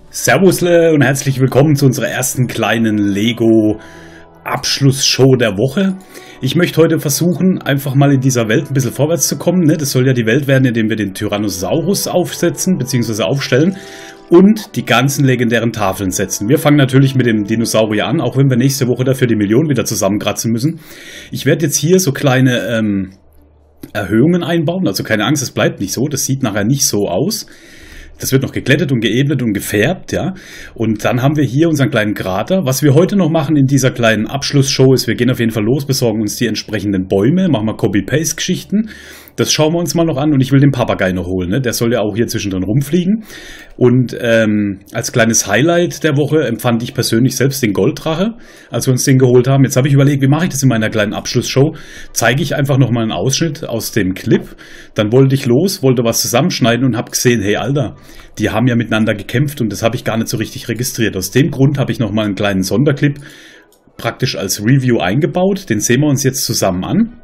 Servusle und herzlich willkommen zu unserer ersten kleinen Lego-Abschlussshow der Woche. Ich möchte heute versuchen, einfach mal in dieser Welt ein bisschen vorwärts zu kommen. Ne? Das soll ja die Welt werden, indem wir den Tyrannosaurus aufsetzen bzw. aufstellen und die ganzen legendären Tafeln setzen. Wir fangen natürlich mit dem Dinosaurier an, auch wenn wir nächste Woche dafür die Million wieder zusammenkratzen müssen. Ich werde jetzt hier so kleine Erhöhungen einbauen, also keine Angst, es bleibt nicht so, das sieht nachher nicht so aus. Das wird noch geglättet und geebnet und gefärbt, ja. Und dann haben wir hier unseren kleinen Krater. Was wir heute noch machen in dieser kleinen Abschlussshow ist, wir gehen auf jeden Fall los, besorgen uns die entsprechenden Bäume, machen mal Copy-Paste-Geschichten. Das schauen wir uns mal noch an und ich will den Papagei noch holen, ne? Der soll ja auch hier zwischendrin rumfliegen. Und als kleines Highlight der Woche empfand ich persönlich selbst den Golddrache, als wir uns den geholt haben. Jetzt habe ich überlegt, wie mache ich das in meiner kleinen Abschlussshow? Zeige ich einfach nochmal einen Ausschnitt aus dem Clip. Dann wollte ich los, wollte was zusammenschneiden und habe gesehen, hey Alter, die haben ja miteinander gekämpft und das habe ich gar nicht so richtig registriert. Aus dem Grund habe ich nochmal einen kleinen Sonderclip praktisch als Review eingebaut. Den sehen wir uns jetzt zusammen an.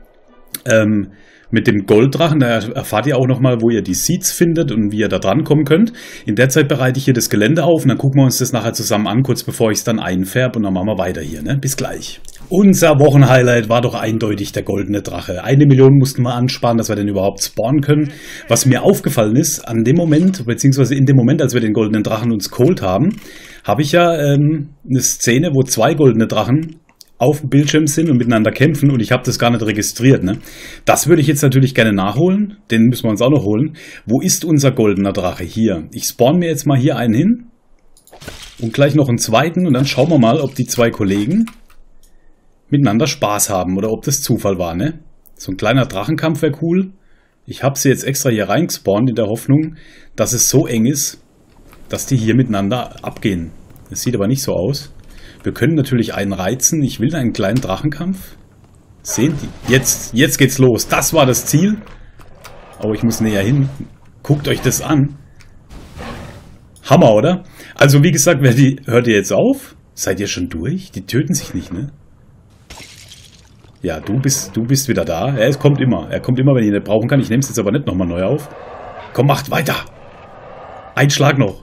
Mit dem Golddrachen, da erfahrt ihr auch nochmal, wo ihr die Seeds findet und wie ihr da dran kommen könnt. In der Zeit bereite ich hier das Gelände auf und dann gucken wir uns das nachher zusammen an, kurz bevor ich es dann einfärbe und dann machen wir weiter hier. Ne? Bis gleich. Unser Wochenhighlight war doch eindeutig der goldene Drache. 1 Million mussten wir ansparen, dass wir den überhaupt spawnen können. Was mir aufgefallen ist, an dem Moment, beziehungsweise in dem Moment, als wir den goldenen Drachen uns geholt haben, habe ich ja eine Szene, wo 2 goldene Drachen auf dem Bildschirm sind und miteinander kämpfen und ich habe das gar nicht registriert. Ne? Das würde ich jetzt natürlich gerne nachholen. Den müssen wir uns auch noch holen. Wo ist unser goldener Drache? Hier. Ich spawn mir jetzt mal hier einen hin und gleich noch einen zweiten und dann schauen wir mal, ob die 2 Kollegen miteinander Spaß haben oder ob das Zufall war. Ne? So ein kleiner Drachenkampf wäre cool. Ich habe sie jetzt extra hier reingespawnt in der Hoffnung, dass es so eng ist, dass die hier miteinander abgehen. Das sieht aber nicht so aus. Wir können natürlich einen reizen. Ich will einen kleinen Drachenkampf. Sehen die? Jetzt geht's los. Das war das Ziel. Oh, ich muss näher hin. Guckt euch das an. Hammer, oder? Also wie gesagt, hört ihr jetzt auf? Seid ihr schon durch? Die töten sich nicht, ne? Ja, du bist wieder da. Er kommt immer. Er kommt immer, wenn ich ihn nicht brauchen kann. Ich nehme es jetzt aber nicht nochmal neu auf. Komm, macht weiter. Ein Schlag noch.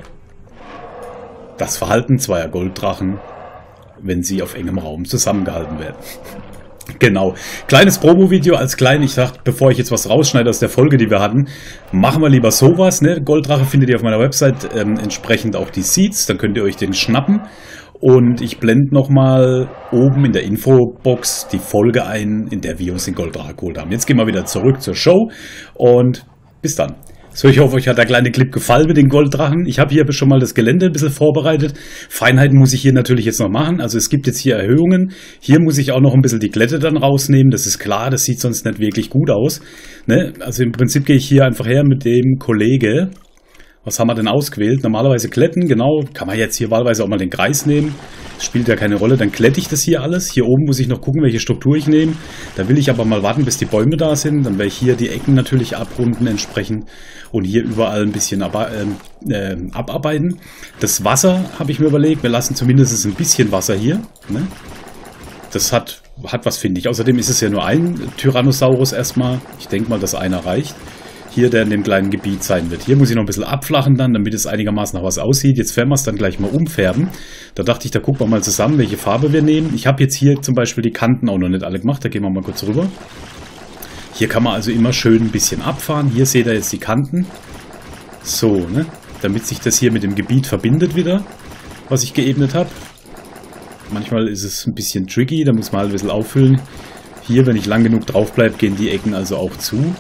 Das Verhalten zweier Golddrachen, wenn sie auf engem Raum zusammengehalten werden. Genau. Kleines Promo-Video als klein. Ich dachte, bevor ich jetzt was rausschneide aus der Folge, die wir hatten, machen wir lieber sowas. Ne? Golddrache findet ihr auf meiner Website, entsprechend auch die Seeds. Dann könnt ihr euch den schnappen. Und ich blende nochmal oben in der Infobox die Folge ein, in der wir uns den Golddrache geholt haben. Jetzt gehen wir wieder zurück zur Show und bis dann. So, ich hoffe, euch hat der kleine Clip gefallen mit den Golddrachen. Ich habe hier schon mal das Gelände ein bisschen vorbereitet. Feinheiten muss ich hier natürlich jetzt noch machen. Also es gibt jetzt hier Erhöhungen. Hier muss ich auch noch ein bisschen die Glätte dann rausnehmen. Das ist klar, das sieht sonst nicht wirklich gut aus. Ne? Also im Prinzip gehe ich hier einfach her mit dem Kollege. Was haben wir denn ausgewählt? Normalerweise glätten, genau. Kann man jetzt hier wahlweise auch mal den Kreis nehmen. Das spielt ja keine Rolle. Dann glätte ich das hier alles. Hier oben muss ich noch gucken, welche Struktur ich nehme. Da will ich aber mal warten, bis die Bäume da sind. Dann werde ich hier die Ecken natürlich abrunden entsprechend. Und hier überall ein bisschen abarbeiten. Das Wasser habe ich mir überlegt. Wir lassen zumindest ein bisschen Wasser hier. Ne? Das hat was, finde ich. Außerdem ist es ja nur ein Tyrannosaurus erstmal. Ich denke mal, dass einer reicht. Hier, der in dem kleinen Gebiet sein wird. Hier muss ich noch ein bisschen abflachen dann, damit es einigermaßen nach was aussieht. Jetzt werden wir es dann gleich mal umfärben. Da dachte ich, da gucken wir mal zusammen, welche Farbe wir nehmen. Ich habe jetzt hier zum Beispiel die Kanten auch noch nicht alle gemacht. Da gehen wir mal kurz rüber. Hier kann man also immer schön ein bisschen abfahren. Hier seht ihr jetzt die Kanten. So, ne? Damit sich das hier mit dem Gebiet verbindet wieder, was ich geebnet habe. Manchmal ist es ein bisschen tricky, da muss man halt ein bisschen auffüllen. Hier, wenn ich lang genug drauf bleibe, gehen die Ecken also auch zu.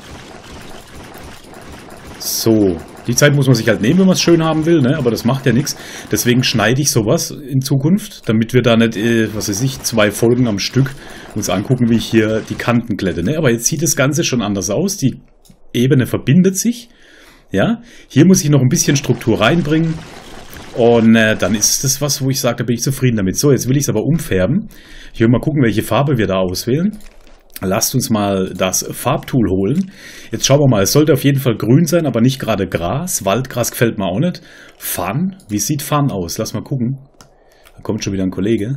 So, die Zeit muss man sich halt nehmen, wenn man es schön haben will, ne? Aber das macht ja nichts. Deswegen schneide ich sowas in Zukunft, damit wir da nicht, was weiß ich, 2 Folgen am Stück uns angucken, wie ich hier die Kanten glätte. Ne? Aber jetzt sieht das Ganze schon anders aus. Die Ebene verbindet sich. Ja, hier muss ich noch ein bisschen Struktur reinbringen. Und dann ist das was, wo ich sage, da bin ich zufrieden damit. So, jetzt will ich es aber umfärben. Ich will mal gucken, welche Farbe wir da auswählen. Lasst uns mal das Farbtool holen. Jetzt schauen wir mal, es sollte auf jeden Fall grün sein, aber nicht gerade Gras. Waldgras gefällt mir auch nicht. Farn, wie sieht Farn aus? Lass mal gucken. Da kommt schon wieder ein Kollege.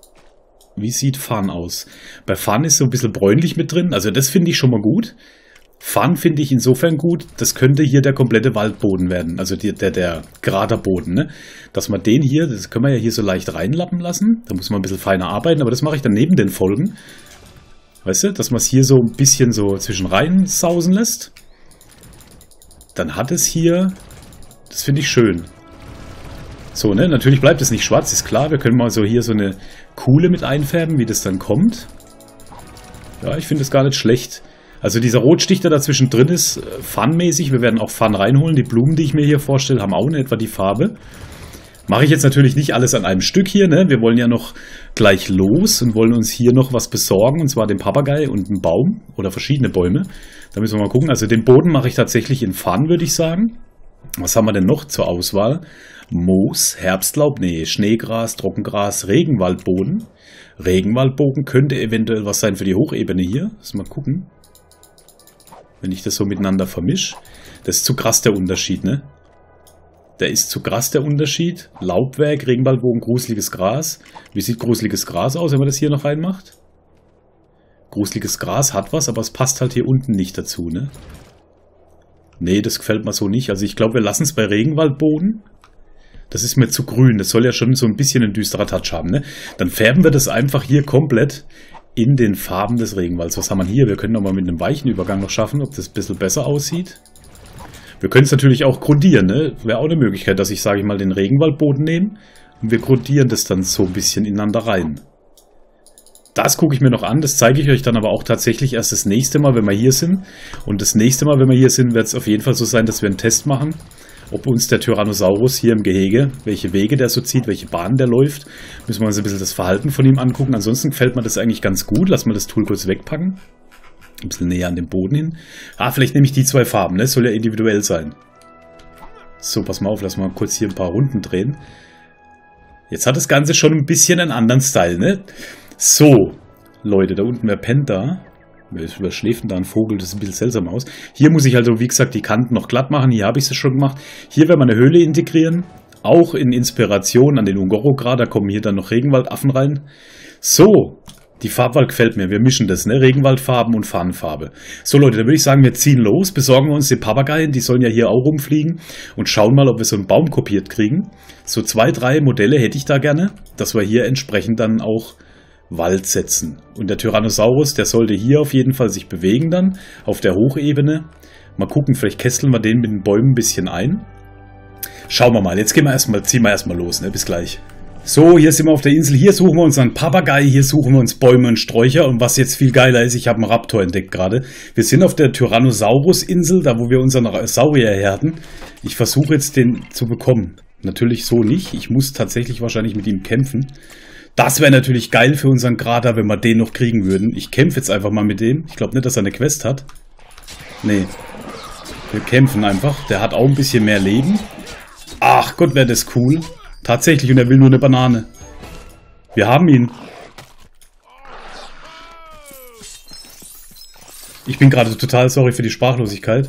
Wie sieht Farn aus? Bei Farn ist so ein bisschen bräunlich mit drin, also das finde ich schon mal gut. Farn finde ich insofern gut, das könnte hier der komplette Waldboden werden, also der Kraterboden, ne? Dass man den hier, das können wir ja hier so leicht reinlappen lassen, da muss man ein bisschen feiner arbeiten, aber das mache ich dann neben den Folgen. Weißt du, dass man es hier so ein bisschen so zwischen rein sausen lässt. Dann hat es hier, das finde ich schön. So, ne, natürlich bleibt es nicht schwarz, ist klar, wir können mal so hier so eine Kuhle mit einfärben, wie das dann kommt. Ja, ich finde es gar nicht schlecht. Also dieser Rotstich, der dazwischen drin ist, Fun-mäßig. Wir werden auch Fun reinholen. Die Blumen, die ich mir hier vorstelle, haben auch in etwa die Farbe. Mache ich jetzt natürlich nicht alles an einem Stück hier, ne? Wir wollen ja noch gleich los und wollen uns hier noch was besorgen. Und zwar den Papagei und einen Baum oder verschiedene Bäume. Da müssen wir mal gucken. Also den Boden mache ich tatsächlich in Fun, würde ich sagen. Was haben wir denn noch zur Auswahl? Moos, Herbstlaub, nee, Schneegras, Trockengras, Regenwaldboden. Regenwaldboden könnte eventuell was sein für die Hochebene hier. Lass mal gucken. Wenn ich das so miteinander vermische. Das ist zu krass der Unterschied, ne? Der ist zu krass der Unterschied. Laubwerk, Regenwaldboden, gruseliges Gras. Wie sieht gruseliges Gras aus, wenn man das hier noch reinmacht? Gruseliges Gras hat was, aber es passt halt hier unten nicht dazu, ne? Nee, das gefällt mir so nicht. Also ich glaube, wir lassen es bei Regenwaldboden. Das ist mir zu grün. Das soll ja schon so ein bisschen ein düsterer Touch haben, ne? Dann färben wir das einfach hier komplett in den Farben des Regenwalds. Was haben wir hier? Wir können nochmal mit einem weichen Übergang noch schaffen, ob das ein bisschen besser aussieht. Wir können es natürlich auch grundieren, ne? Wäre auch eine Möglichkeit, dass ich, sage ich mal, den Regenwaldboden nehme und wir grundieren das dann so ein bisschen ineinander rein. Das gucke ich mir noch an, das zeige ich euch dann aber auch tatsächlich erst das nächste Mal, wenn wir hier sind. Und das nächste Mal, wenn wir hier sind, wird es auf jeden Fall so sein, dass wir einen Test machen, ob uns der Tyrannosaurus hier im Gehege, welche Wege der so zieht, welche Bahnen der läuft. Müssen wir uns ein bisschen das Verhalten von ihm angucken. Ansonsten gefällt mir das eigentlich ganz gut. Lass mal das Tool kurz wegpacken. Ein bisschen näher an den Boden hin. Ah, vielleicht nehme ich die zwei Farben, ne? Soll ja individuell sein. So, pass mal auf, lass mal kurz hier ein paar Runden drehen. Jetzt hat das Ganze schon ein bisschen einen anderen Style, ne? So, Leute, da unten, wer pennt da? Wer schläft denn da ein Vogel? Das sieht ein bisschen seltsam aus. Hier muss ich also, wie gesagt, die Kanten noch glatt machen. Hier habe ich es schon gemacht. Hier werden wir eine Höhle integrieren. Auch in Inspiration an den Ungoro-Gra. Da kommen hier dann noch Regenwaldaffen rein. So, die Farbwahl gefällt mir. Wir mischen das, ne? Regenwaldfarben und Fahnenfarbe. So, Leute, dann würde ich sagen, wir ziehen los. Besorgen wir uns den Papageien. Die sollen ja hier auch rumfliegen. Und schauen mal, ob wir so einen Baum kopiert kriegen. So 2, 3 Modelle hätte ich da gerne. Dass wir hier entsprechend dann auch Wald setzen. Und der Tyrannosaurus, der sollte hier auf jeden Fall sich bewegen dann, auf der Hochebene. Mal gucken, vielleicht kesseln wir den mit den Bäumen ein bisschen ein. Schauen wir mal, jetzt ziehen wir erstmal los, ne? Bis gleich. So, hier sind wir auf der Insel, hier suchen wir uns einen Papagei, hier suchen wir uns Bäume und Sträucher. Und was jetzt viel geiler ist, ich habe einen Raptor entdeckt gerade. Wir sind auf der Tyrannosaurus-Insel, da wo wir unseren Saurier her hatten. Ich versuche jetzt den zu bekommen. Natürlich so nicht, ich muss tatsächlich wahrscheinlich mit ihm kämpfen. Das wäre natürlich geil für unseren Krater, wenn wir den noch kriegen würden. Ich kämpfe jetzt einfach mal mit dem. Ich glaube nicht, dass er eine Quest hat. Nee. Wir kämpfen einfach. Der hat auch ein bisschen mehr Leben. Ach Gott, wäre das cool. Tatsächlich, und er will nur eine Banane. Wir haben ihn. Ich bin gerade total sorry für die Sprachlosigkeit.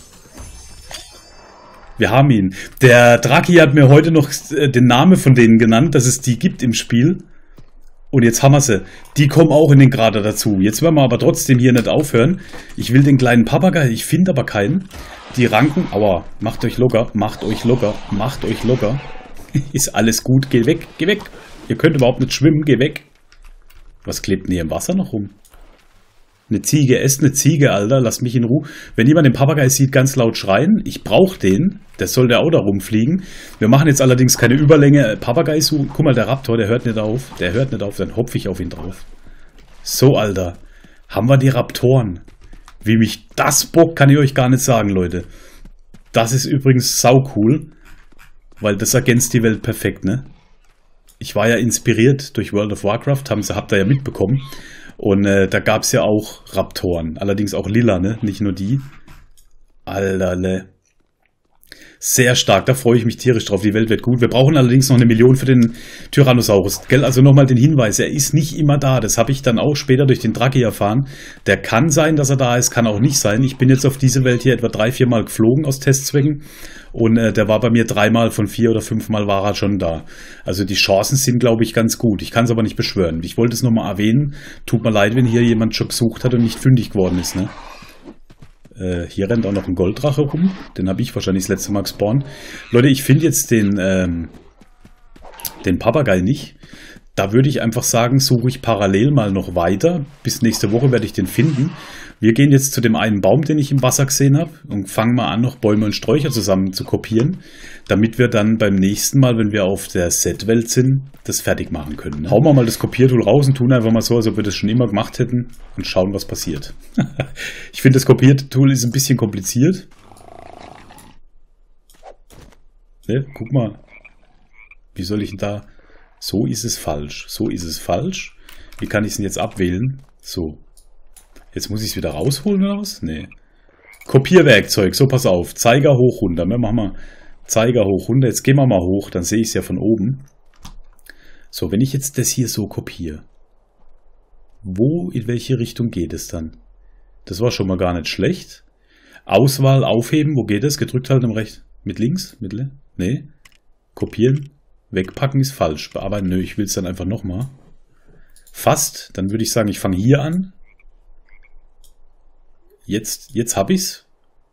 Wir haben ihn. Der Draki hat mir heute noch den Namen von denen genannt, dass es die gibt im Spiel. Und jetzt haben wir sie. Die kommen auch in den Krater dazu. Jetzt werden wir aber trotzdem hier nicht aufhören. Ich will den kleinen Papagei, ich finde aber keinen. Die Ranken, aua, macht euch locker, macht euch locker, macht euch locker. Ist alles gut, geh weg, geh weg. Ihr könnt überhaupt nicht schwimmen, geh weg. Was klebt denn hier im Wasser noch rum? Eine Ziege, esst eine Ziege, Alter, lass mich in Ruhe. Wenn jemand den Papagei sieht, ganz laut schreien. Ich brauche den, der soll der auch da rumfliegen. Wir machen jetzt allerdings keine Überlänge Papagei suchen. Guck mal, der Raptor, der hört nicht auf. Der hört nicht auf, dann hopfe ich auf ihn drauf. So, Alter, haben wir die Raptoren. Wie mich das bockt, kann ich euch gar nicht sagen, Leute. Das ist übrigens sau cool, weil das ergänzt die Welt perfekt, ne? Ich war ja inspiriert durch World of Warcraft, habt ihr ja mitbekommen. Und da gab es ja auch Raptoren. Allerdings auch lila, ne? Nicht nur die. Alterle. Sehr stark, da freue ich mich tierisch drauf. Die Welt wird gut. Wir brauchen allerdings noch 1 Million für den Tyrannosaurus. Gell? Also nochmal den Hinweis, er ist nicht immer da. Das habe ich dann auch später durch den Draki erfahren. Der kann sein, dass er da ist, kann auch nicht sein. Ich bin jetzt auf diese Welt hier etwa 3, 4 Mal geflogen aus Testzwecken. Und der war bei mir 3 Mal von 4 oder 5 Mal war er schon da. Also die Chancen sind, glaube ich, ganz gut. Ich kann es aber nicht beschwören. Ich wollte es nochmal erwähnen. Tut mir leid, wenn hier jemand schon gesucht hat und nicht fündig geworden ist, ne? Hier rennt auch noch ein Golddrache rum. Den habe ich wahrscheinlich das letzte Mal gespawnt. Leute, ich finde jetzt den Papagei nicht. Da würde ich einfach sagen, suche ich parallel mal noch weiter. Bis nächste Woche werde ich den finden. Wir gehen jetzt zu dem einen Baum, den ich im Wasser gesehen habe, und fangen mal an, noch Bäume und Sträucher zusammen zu kopieren, damit wir dann beim nächsten Mal, wenn wir auf der Set-Welt sind, das fertig machen können. Ne? Hauen wir mal das Kopiertool raus und tun einfach mal so, als ob wir das schon immer gemacht hätten und schauen, was passiert. Ich finde, das Kopiertool ist ein bisschen kompliziert. Ne? Guck mal. Wie soll ich denn da... So ist es falsch. So ist es falsch. Wie kann ich es denn jetzt abwählen? So. Jetzt muss ich es wieder rausholen oder was? Nee. Kopierwerkzeug. So, pass auf. Zeiger hoch, runter. Ne? Machen wir Zeiger hoch, runter. Jetzt gehen wir mal hoch. Dann sehe ich es ja von oben. So, wenn ich jetzt das hier so kopiere. Wo, in welche Richtung geht es dann? Das war schon mal gar nicht schlecht. Auswahl, aufheben. Wo geht es? Gedrückt halten im Recht. Mit links? Mittel? Nee. Kopieren. Wegpacken ist falsch. Bearbeiten, nö, ich will es dann einfach nochmal. Fast, dann würde ich sagen, ich fange hier an. Jetzt habe ich es.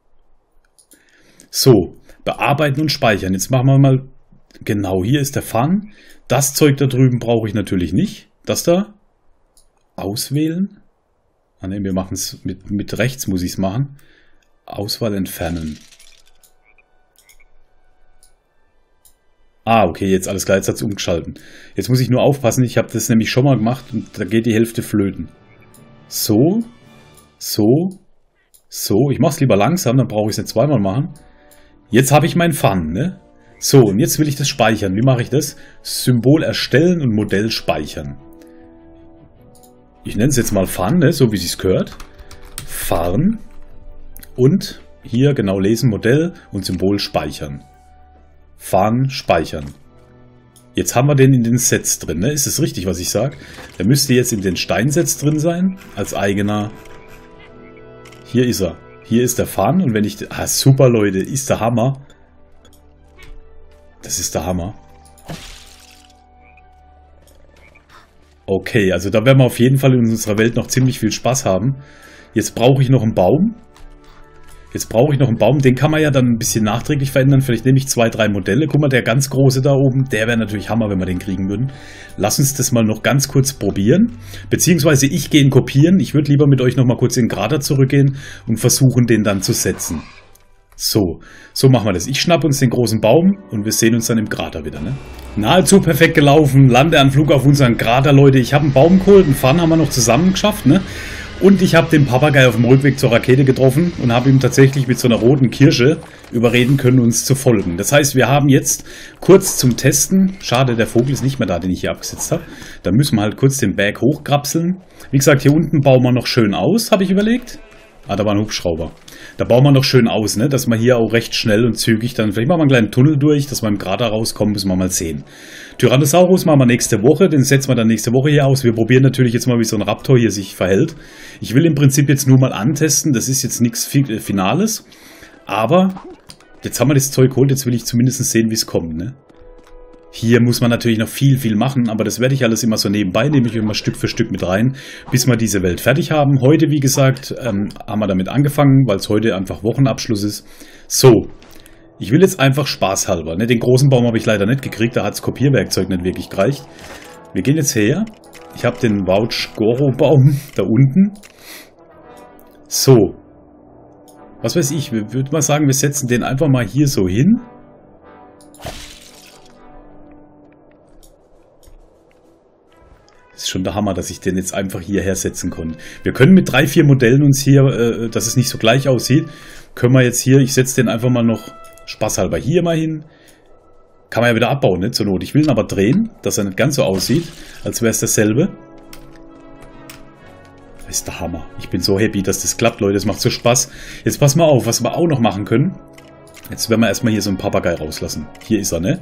So, bearbeiten und speichern. Jetzt machen wir mal, genau, hier ist der Fang. Das Zeug da drüben brauche ich natürlich nicht. Das da, auswählen. Ah ne, wir machen es mit rechts, muss ich es machen. Auswahl entfernen. Ah, okay, jetzt alles klar, jetzt hat es umgeschalten. Jetzt muss ich nur aufpassen, ich habe das nämlich schon mal gemacht und da geht die Hälfte flöten. So, so, so. Ich mache es lieber langsam, dann brauche ich es nicht zweimal machen. Jetzt habe ich meinen Fun, ne? So, und jetzt will ich das speichern. Wie mache ich das? Symbol erstellen und Modell speichern. Ich nenne es jetzt mal Fun, ne? So wie es gehört. Fahren. Und hier genau lesen, Modell und Symbol speichern. Fahren, speichern. Jetzt haben wir den in den Sets drin. Ne? Ist es richtig, was ich sage? Der müsste jetzt in den Steinsets drin sein. Als eigener. Hier ist er. Hier ist der Fahren. Und wenn ich... Ah, super, Leute. Ist der Hammer. Das ist der Hammer. Okay, also da werden wir auf jeden Fall in unserer Welt noch ziemlich viel Spaß haben. Jetzt brauche ich noch einen Baum. Den kann man ja dann ein bisschen nachträglich verändern. Vielleicht nehme ich 2, 3 Modelle. Guck mal, der ganz große da oben, der wäre natürlich Hammer, wenn wir den kriegen würden. Lass uns das mal noch ganz kurz probieren. Beziehungsweise ich gehe in Kopieren. Ich würde lieber mit euch noch mal kurz in den Krater zurückgehen und versuchen, den dann zu setzen. So machen wir das. Ich schnappe uns den großen Baum und wir sehen uns dann im Krater wieder. Ne? Nahezu perfekt gelaufen. Landeanflug auf unseren Krater, Leute. Ich habe einen Baum geholt, einen Fun haben wir noch zusammen geschafft, ne? Und ich habe den Papagei auf dem Rückweg zur Rakete getroffen und habe ihm tatsächlich mit so einer roten Kirsche überreden können, uns zu folgen. Das heißt, wir haben jetzt kurz zum Testen, schade, der Vogel ist nicht mehr da, den ich hier abgesetzt habe. Da müssen wir halt kurz den Berg hochkrapseln. Wie gesagt, hier unten bauen wir noch schön aus, habe ich überlegt. Ah, da war ein Hubschrauber. Da bauen wir noch schön aus, ne? Dass wir hier auch recht schnell und zügig dann, vielleicht machen wir einen kleinen Tunnel durch, dass wir im Krater rauskommen, müssen wir mal sehen. Tyrannosaurus machen wir nächste Woche, den setzen wir dann nächste Woche hier aus. Wir probieren natürlich jetzt mal, wie so ein Raptor hier sich verhält. Ich will im Prinzip jetzt nur mal antesten, das ist jetzt nichts Finales, aber jetzt haben wir das Zeug geholt, jetzt will ich zumindest sehen, wie es kommt, ne? Hier muss man natürlich noch viel machen, aber das werde ich alles immer so nebenbei, nehme ich immer Stück für Stück mit rein, bis wir diese Welt fertig haben. Heute, wie gesagt, haben wir damit angefangen, weil es heute einfach Wochenabschluss ist. So, ich will jetzt einfach spaßhalber, ne? Den großen Baum habe ich leider nicht gekriegt, da hat das Kopierwerkzeug nicht wirklich gereicht. Wir gehen jetzt her. Ich habe den Vouch-Goro-Baum da unten. So, was weiß ich, ich würde mal sagen, wir setzen den einfach mal hier so hin. Ist schon der Hammer, dass ich den jetzt einfach hierher setzen konnte. Wir können mit 3, 4 Modellen uns hier, dass es nicht so gleich aussieht, können wir jetzt hier, ich setze den einfach mal noch spaßhalber hier mal hin. Kann man ja wieder abbauen, ne, zur Not. Ich will ihn aber drehen, dass er nicht ganz so aussieht, als wäre es dasselbe. Das ist der Hammer. Ich bin so happy, dass das klappt, Leute. Das macht so Spaß. Jetzt pass mal auf, was wir auch noch machen können. Jetzt werden wir erstmal hier so einen Papagei rauslassen. Hier ist er, ne?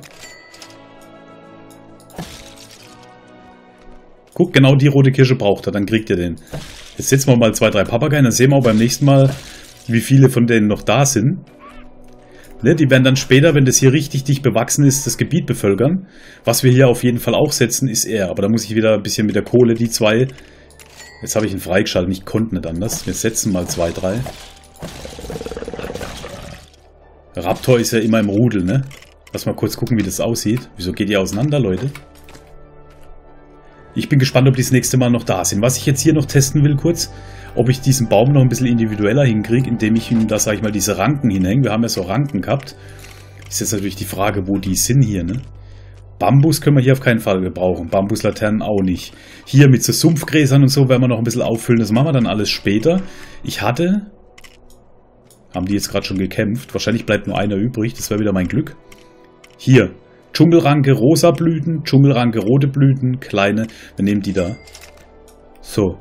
Guck, genau die rote Kirsche braucht er, dann kriegt ihr den. Jetzt setzen wir mal 2, 3 Papageien, dann sehen wir auch beim nächsten Mal, wie viele von denen noch da sind. Ne, die werden dann später, wenn das hier richtig dicht bewachsen ist, das Gebiet bevölkern. Was wir hier auf jeden Fall auch setzen, ist er. Aber da muss ich wieder ein bisschen mit der Kohle, die 2... Jetzt habe ich ihn freigeschaltet, ich konnte nicht anders. Wir setzen mal 2, 3. Raptor ist ja immer im Rudel, ne? Lass mal kurz gucken, wie das aussieht. Wieso geht ihr auseinander, Leute? Ich bin gespannt, ob die das nächste Mal noch da sind. Was ich jetzt hier noch testen will kurz, ob ich diesen Baum noch ein bisschen individueller hinkriege, indem ich ihm da, sag ich mal, diese Ranken hinhänge. Wir haben ja so Ranken gehabt. Ist jetzt natürlich die Frage, wo die sind hier, ne? Bambus können wir hier auf keinen Fall gebrauchen. Bambuslaternen auch nicht. Hier mit so Sumpfgräsern und so werden wir noch ein bisschen auffüllen. Das machen wir dann alles später. Haben die jetzt gerade schon gekämpft? Wahrscheinlich bleibt nur einer übrig. Das wäre wieder mein Glück. Hier. Dschungelranke rosa Blüten, Dschungelranke rote Blüten, kleine. Wir nehmen die da. So.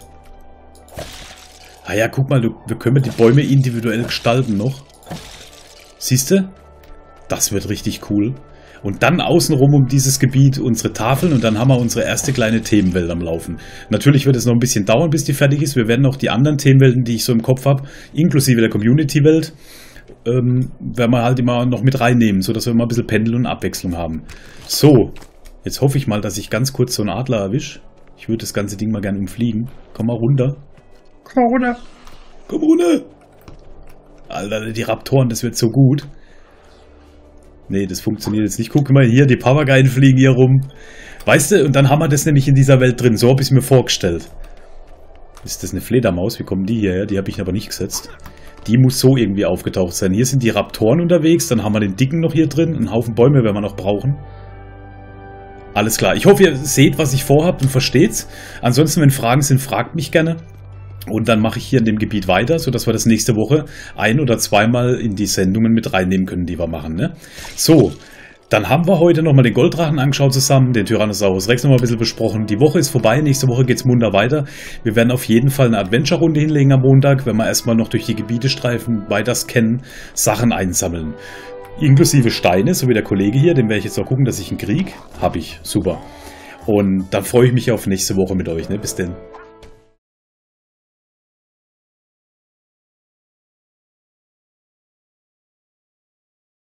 Ah ja, guck mal, wir können die Bäume individuell gestalten noch. Siehst du? Das wird richtig cool. Und dann außenrum um dieses Gebiet unsere Tafeln und dann haben wir unsere erste kleine Themenwelt am Laufen. Natürlich wird es noch ein bisschen dauern, bis die fertig ist. Wir werden auch die anderen Themenwelten, die ich so im Kopf habe, inklusive der Community-Welt, werden wir halt immer noch mit reinnehmen, sodass wir mal ein bisschen Pendel und Abwechslung haben. So, jetzt hoffe ich mal, dass ich ganz kurz so einen Adler erwische. Ich würde das ganze Ding mal gerne umfliegen. Komm mal runter. Komm mal runter. Komm runter. Alter, die Raptoren, das wird so gut. Nee, das funktioniert jetzt nicht. Guck mal hier, die Papageien fliegen hier rum. Weißt du, und dann haben wir das nämlich in dieser Welt drin. So habe ich es mir vorgestellt. Ist das eine Fledermaus? Wie kommen die hierher? Die habe ich aber nicht gesetzt. Die muss so irgendwie aufgetaucht sein. Hier sind die Raptoren unterwegs. Dann haben wir den Dicken noch hier drin. Einen Haufen Bäume werden wir noch brauchen. Alles klar. Ich hoffe, ihr seht, was ich vorhabe und versteht's. Ansonsten, wenn Fragen sind, fragt mich gerne. Und dann mache ich hier in dem Gebiet weiter, sodass wir das nächste Woche ein- oder zweimal in die Sendungen mit reinnehmen können, die wir machen. Ne? So, dann haben wir heute nochmal den Golddrachen angeschaut zusammen, den Tyrannosaurus Rex nochmal ein bisschen besprochen. Die Woche ist vorbei, nächste Woche geht's munter weiter. Wir werden auf jeden Fall eine Adventure-Runde hinlegen am Montag, wenn wir erstmal noch durch die Gebiete streifen, weiter scannen, Sachen einsammeln. Inklusive Steine, so wie der Kollege hier, den werde ich jetzt noch gucken, dass ich einen krieg. Habe ich, super. Und dann freue ich mich auf nächste Woche mit euch. Ne? Bis denn.